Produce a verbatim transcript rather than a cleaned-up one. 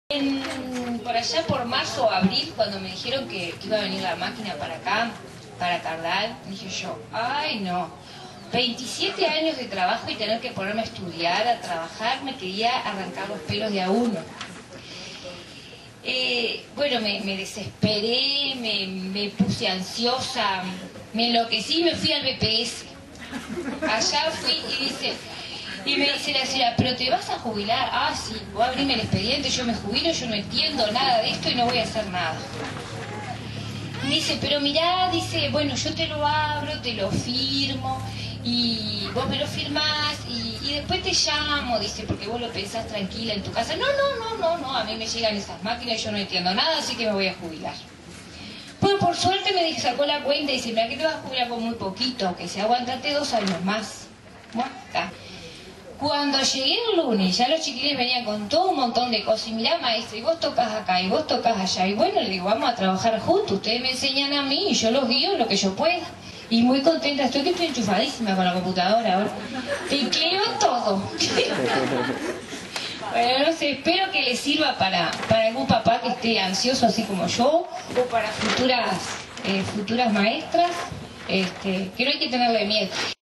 En, por allá por marzo o abril, cuando me dijeron que, que iba a venir la máquina para acá, para tardar, dije yo, ay no, veintisiete años de trabajo y tener que ponerme a estudiar, a trabajar, me quería arrancar los pelos de a uno. Eh, bueno, me, me desesperé, me, me puse ansiosa, me enloquecí y me fui al B P S. Allá fui y dice... Y me dice la señora, ¿pero te vas a jubilar? Ah, sí, voy a abrirme el expediente, yo me jubilo, yo no entiendo nada de esto y no voy a hacer nada. Y dice, pero mirá, dice, bueno, yo te lo abro, te lo firmo, y vos me lo firmás, y, y después te llamo, dice, porque vos lo pensás tranquila en tu casa. No, no, no, no, no, a mí me llegan esas máquinas y yo no entiendo nada, así que me voy a jubilar. Bueno, por suerte me sacó la cuenta y dice, mira que te vas a jubilar con muy poquito, que se aguantate dos años más. Bueno, está. Cuando llegué el lunes, ya los chiquilines venían con todo un montón de cosas. Y mirá, maestro, y vos tocas acá, y vos tocas allá. Y bueno, le digo, vamos a trabajar juntos. Ustedes me enseñan a mí y yo los guío lo que yo pueda. Y muy contenta estoy, que estoy enchufadísima con la computadora ahora. Tecleo todo. Bueno, no sé, espero que les sirva para, para algún papá que esté ansioso así como yo, o para futuras, eh, futuras maestras, este, que no hay que tenerle miedo.